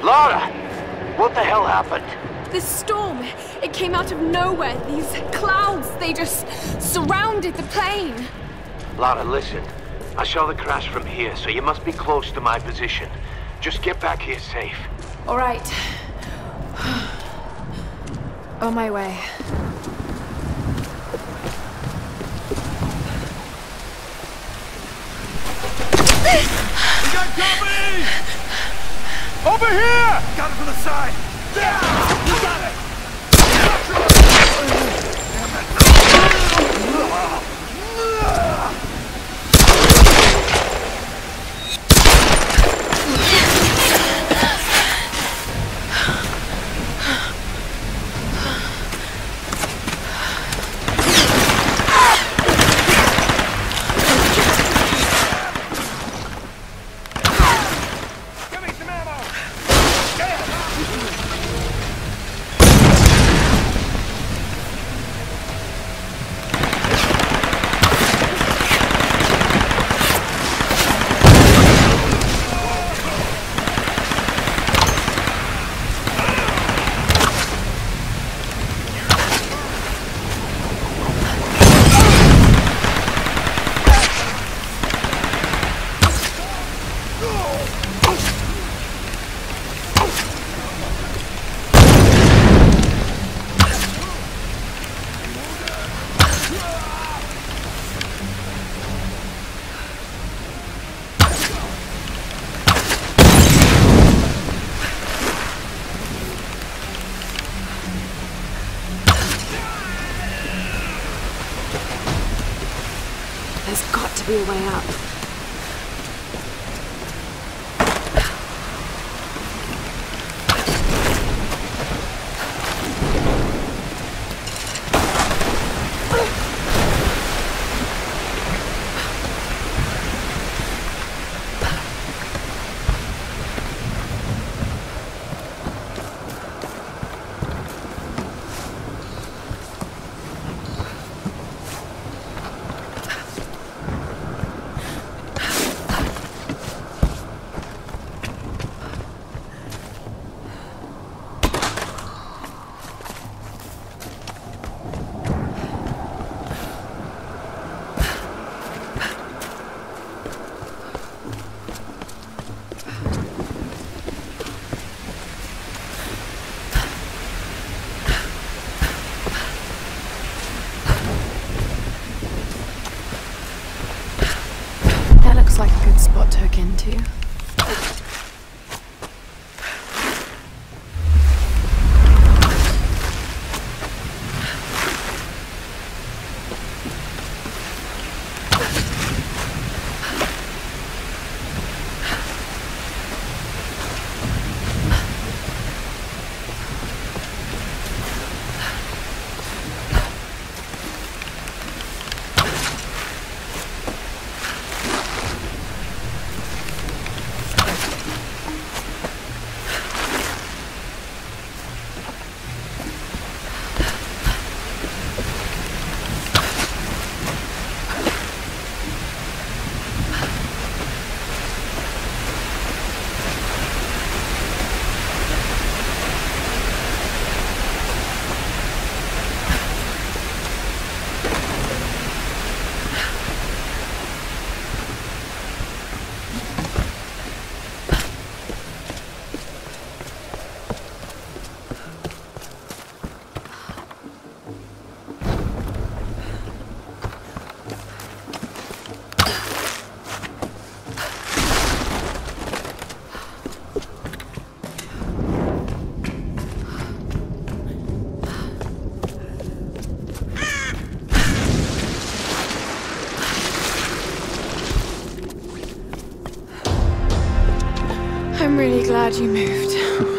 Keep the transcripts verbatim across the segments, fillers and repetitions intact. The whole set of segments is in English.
Lara! What the hell happened? This storm, it came out of nowhere. These clouds, they just surrounded the plane. Lara, listen. I saw the crash from here, so you must be close to my position. Just get back here safe. All right. On my way. We got company! Over here! Got it from the side! Yeah! You got it! There's got to be a way up. Like a good spot to hook into. I'm really glad you moved.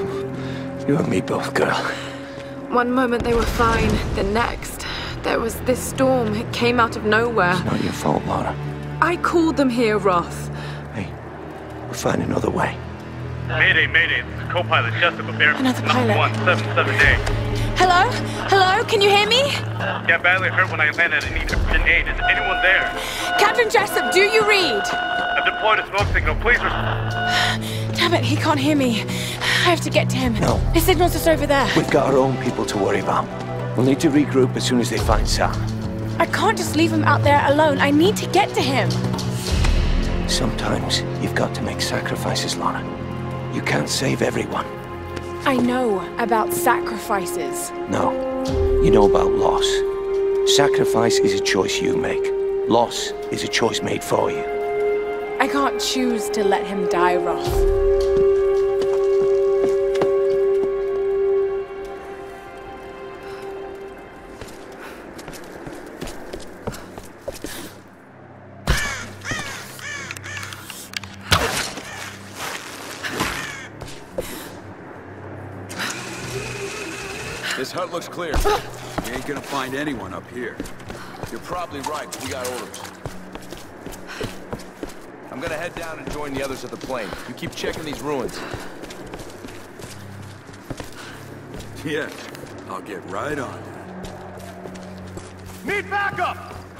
You and me both, girl. One moment they were fine, the next, there was this storm. It came out of nowhere. It's not your fault, Lara. I called them here, Roth. Hey, we'll find another way. Mayday, mayday. This is co-pilot Jessup of Air Another pilot. one seven seven eight. Hello? Hello? Can you hear me? Got badly hurt when I landed and need urgent aid. Is anyone there? Captain Jessup, do you read? I've deployed a smoke signal. Please respond. Damn it, he can't hear me. I have to get to him. No. His signal's just over there. We've got our own people to worry about. We'll need to regroup as soon as they find Sam. I can't just leave him out there alone. I need to get to him. Sometimes you've got to make sacrifices, Lara. You can't save everyone. I know about sacrifices. No. You know about loss. Sacrifice is a choice you make. Loss is a choice made for you. I can't choose to let him die, Roth. This hut looks clear. We ain't gonna find anyone up here. You're probably right, but we got orders. I'm gonna head down and join the others at the plane. You keep checking these ruins. Yeah, I'll get right on it. Need backup!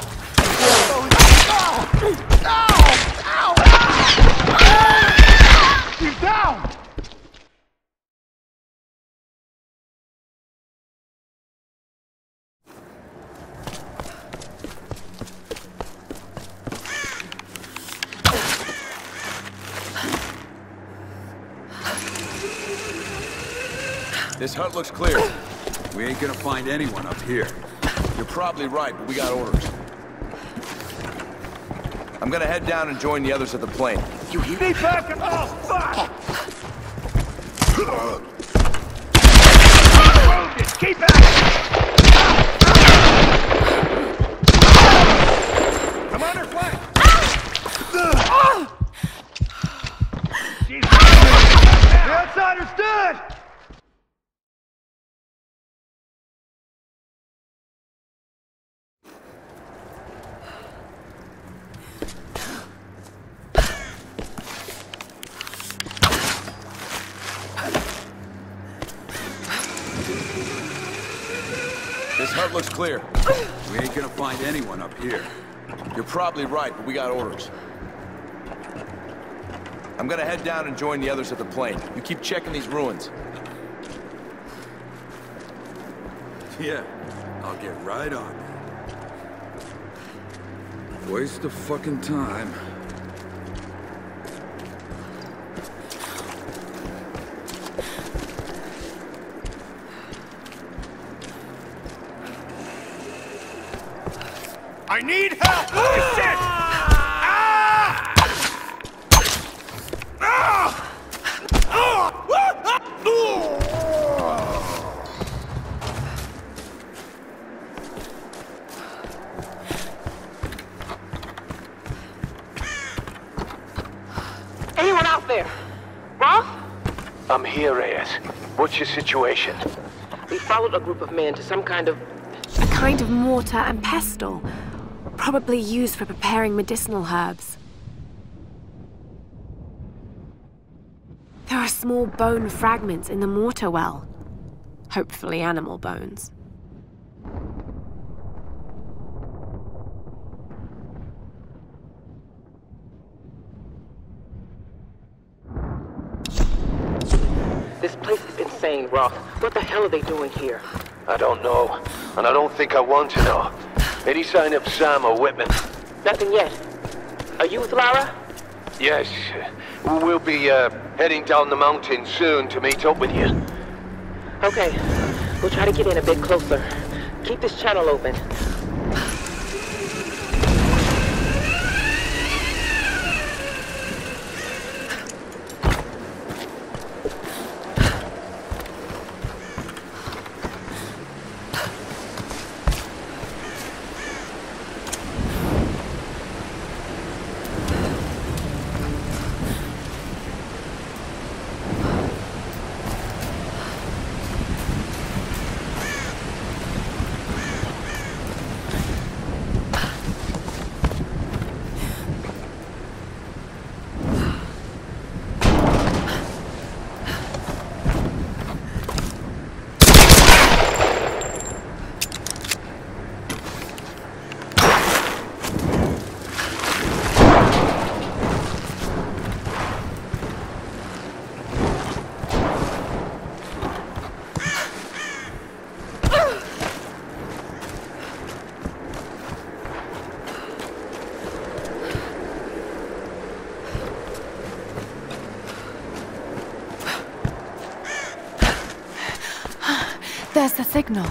He's down! This hut looks clear. We ain't gonna find anyone up here. You're probably right, but we got orders. I'm gonna head down and join the others at the plane. You need backup! Oh, fuck! Keep back! I'm under flank! The outsider's dead! This hut looks clear. We ain't gonna find anyone up here. You're probably right, but we got orders. I'm gonna head down and join the others at the plane. You keep checking these ruins. Yeah, I'll get right on it. Waste of fucking time. I need help! Oh, shit! Ah! Ah! Anyone out there? Roth? I'm here, Reyes. What's your situation? We followed a group of men to some kind of... A kind of mortar and pestle. Probably used for preparing medicinal herbs. There are small bone fragments in the mortar well. Hopefully animal bones. This place is insane, Roth. What the hell are they doing here? I don't know, and I don't think I want to know. Any sign of Sam or Whitman? Nothing yet. Are you with Lara? Yes. We'll be uh, heading down the mountain soon to meet up with you. Okay. We'll try to get in a bit closer. Keep this channel open. There's the signal.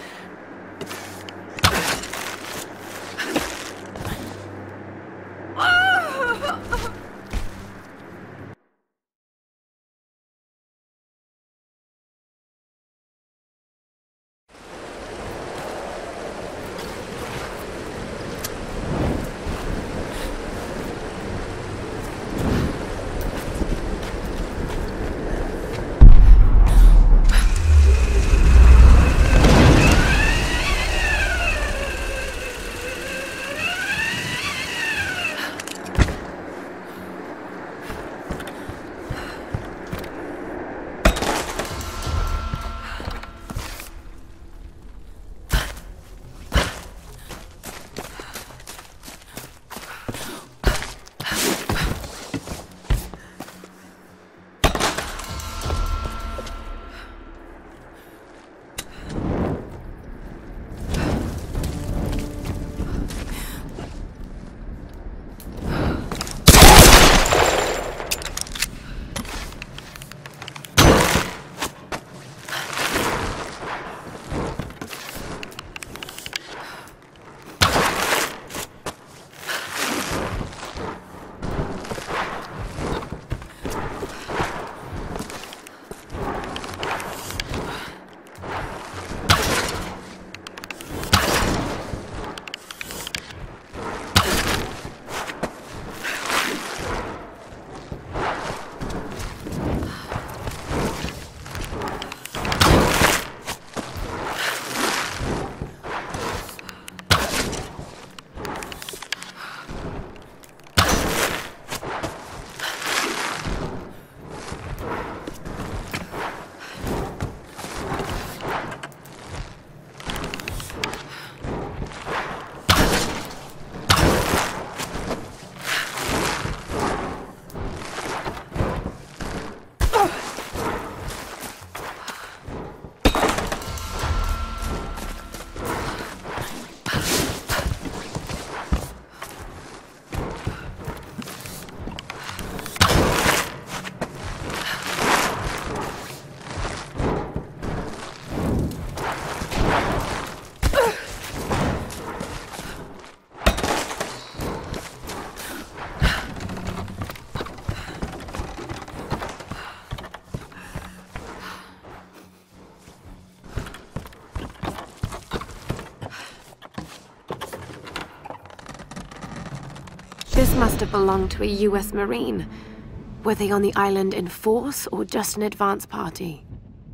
This must have belonged to a U S Marine. Were they on the island in force or just an advance party?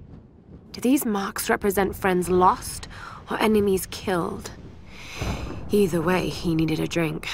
Do these marks represent friends lost or enemies killed? Either way, he needed a drink.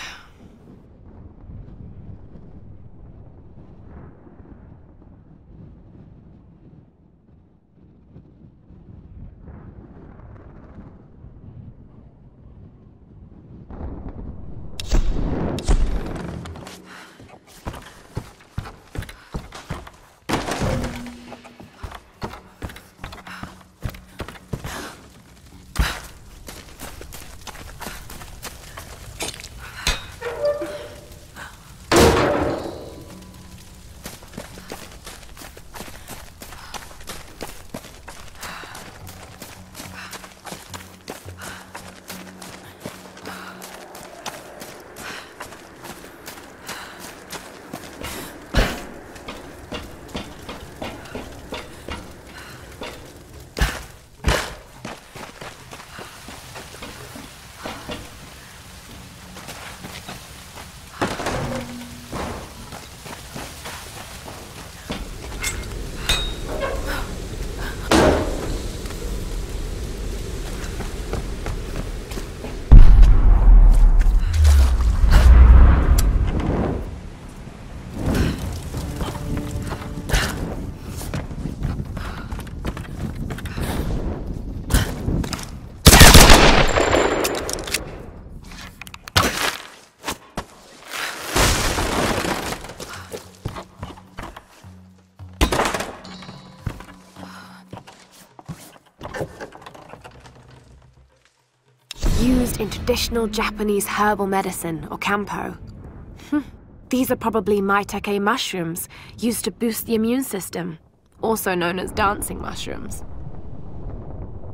Used in traditional Japanese herbal medicine, or Kampo. Hm. These are probably maitake mushrooms, used to boost the immune system, also known as dancing mushrooms.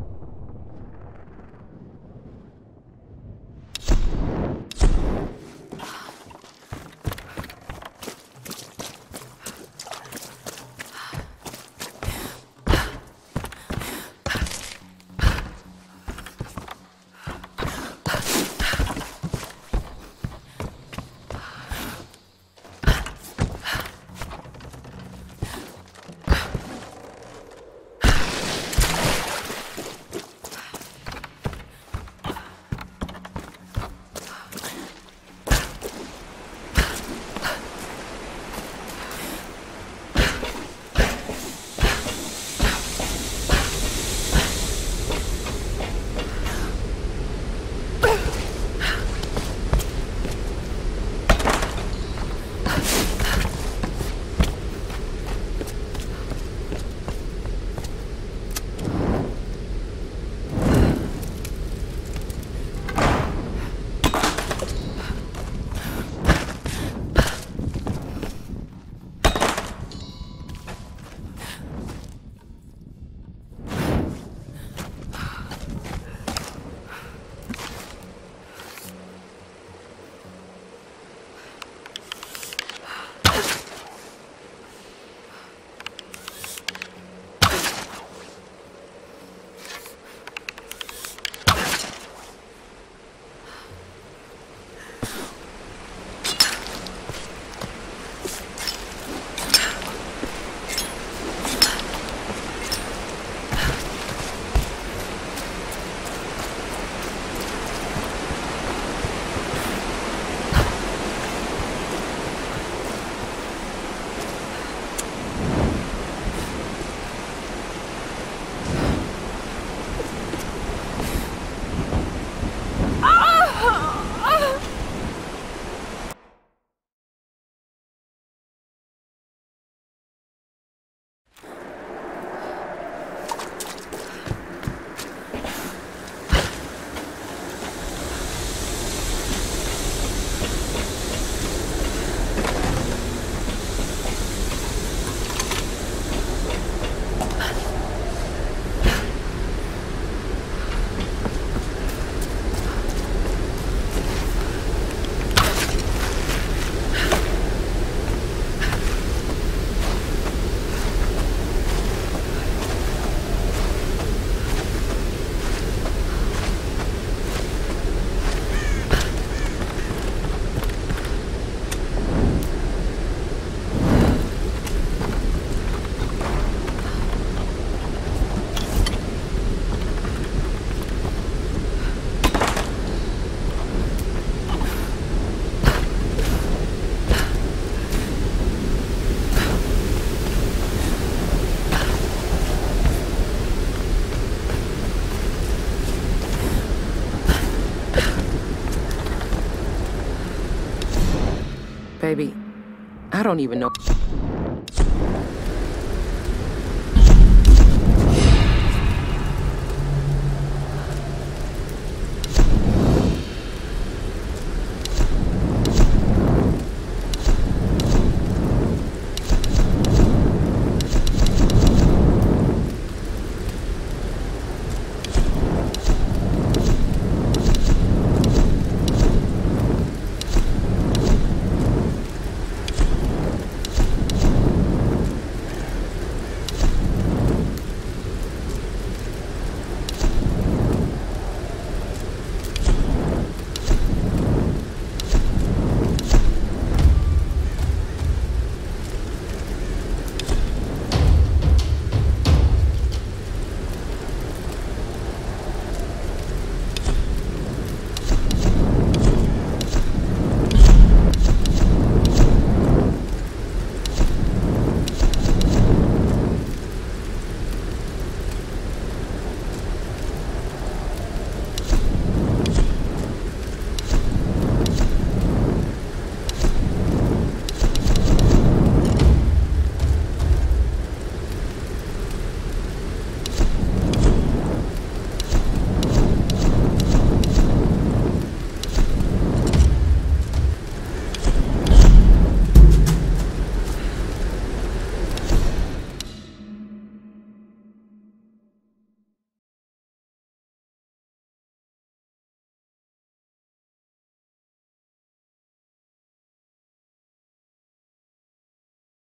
Baby, I don't even know.